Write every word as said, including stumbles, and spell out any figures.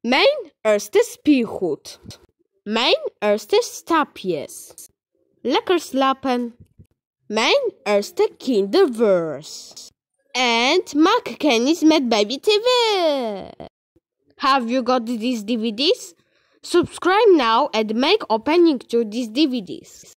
Mijn eerste speelgoed. Mijn eerste stapjes. Lekker slapen. Mijn eerste kinderverse. En maak kennis met Baby T V. Have you got these D V Ds? Subscribe now and make opening to these D V Ds.